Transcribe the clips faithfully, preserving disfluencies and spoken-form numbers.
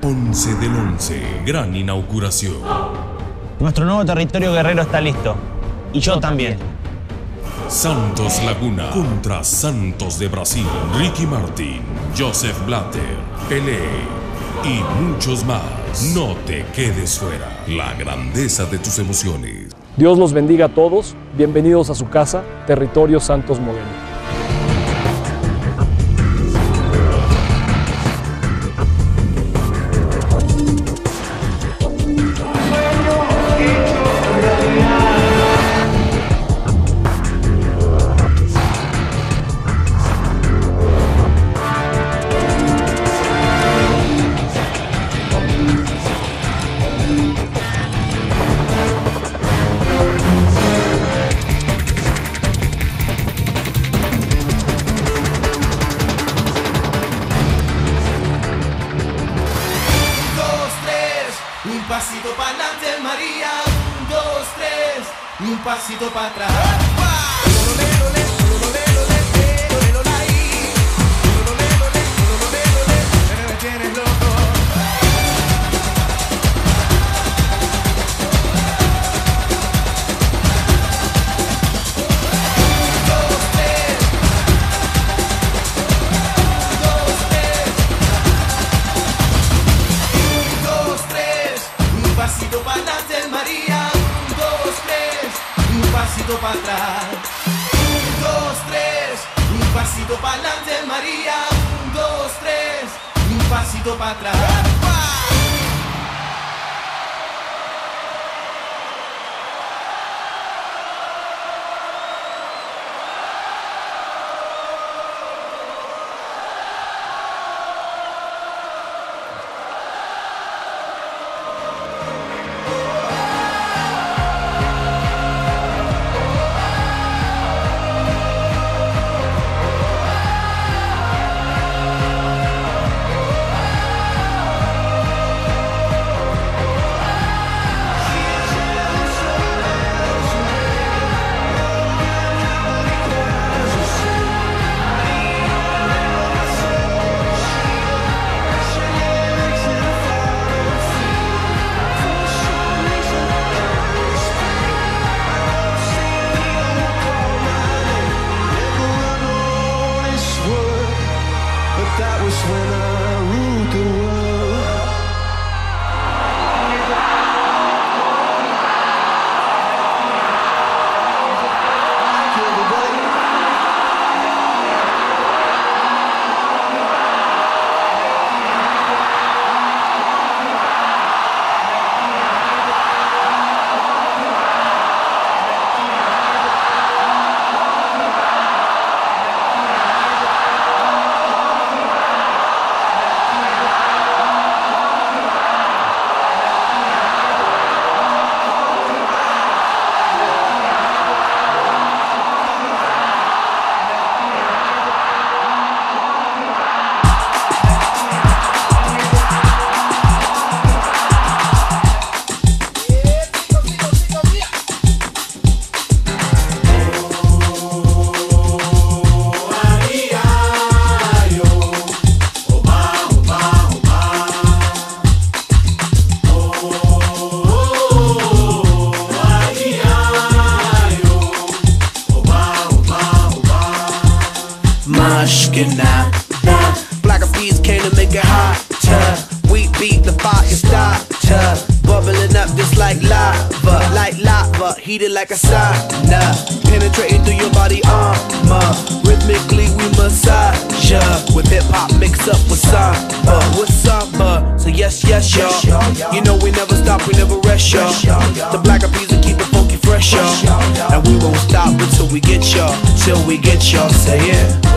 once del once, gran inauguración. Nuestro nuevo territorio guerrero está listo. Y yo también. Santos Laguna contra Santos de Brasil. Ricky Martin, Joseph Blatter, Pelé y muchos más. No te quedes fuera. La grandeza de tus emociones. Dios los bendiga a todos. Bienvenidos a su casa, Territorio Santos Modelo. Un pasito para adelante, María. Un, dos, tres. Un pasito para atrás. Tienes loco. Un pasito para adelante, María. Un, dos, tres. Un pasito para atrás. Un, dos, tres. Un pasito para adelante, María. Un, dos, tres. Un pasito para atrás. That was when I ruled the world. Black Eyed Peas came to make it hotter. We beat the fire starter, bubbling up just like lava, like lava, heated like a sauna, penetrating through your body armor. Rhythmically we massage ya, with hip hop mixed up with samba, with samba. So yes, yes, y'all. You know we never stop, we never rest, y'all. The Black Eyed Peas will keep it funky fresh, y'all. And we won't stop until we get y'all, till we get y'all. Say it.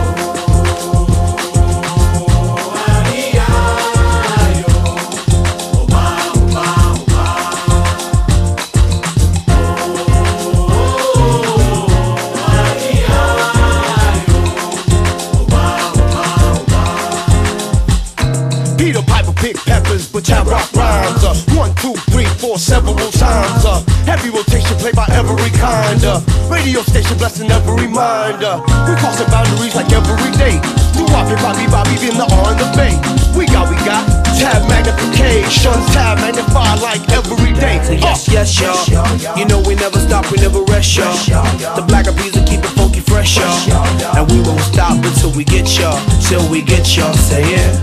Peter Piper pick peppers, but I rock rhymes. Uh, one, two, three, four, several times. Uh, heavy rotation played by every kind. Uh, radio station blessing every reminder. We crossing boundaries like every day. Do Bobby, Bobby, Bobby, in the on the bay. We got, we got tab magnification, tab magnify like every day. So yes, yes, y'all. You know we never stop, we never rest, y'all. The Black Eyed Peas will keep it funky fresh, y'all. And we won't stop until we get y'all, till we get y'all. Say yeah.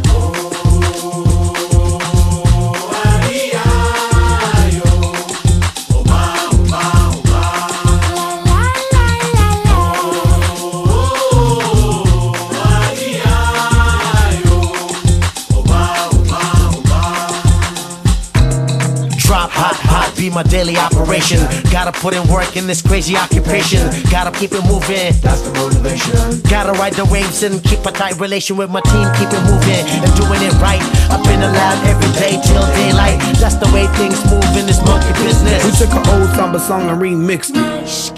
Drop hot, hot, be my daily operation. Gotta put in work in this crazy occupation. Gotta keep it moving, that's the motivation. Gotta ride the waves and keep a tight relation with my team. Keep it moving and doing it right. Up in the lab every day till daylight. That's the way things move in this monkey business. We took an old samba song and remixed it.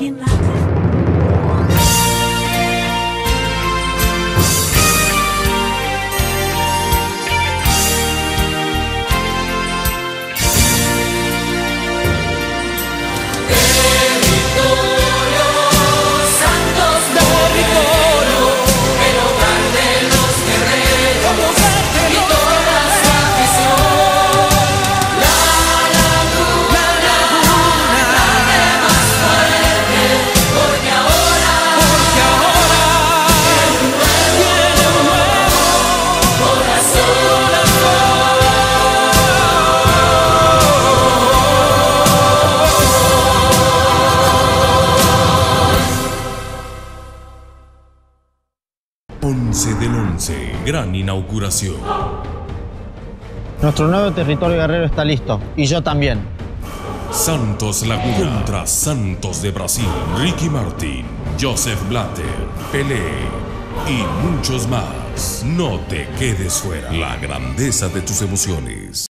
once del once, gran inauguración. Nuestro nuevo territorio guerrero está listo. Y yo también. Santos Laguna contra Santos de Brasil. Ricky Martin, Joseph Blatter, Pelé y muchos más. No te quedes fuera. La grandeza de tus emociones.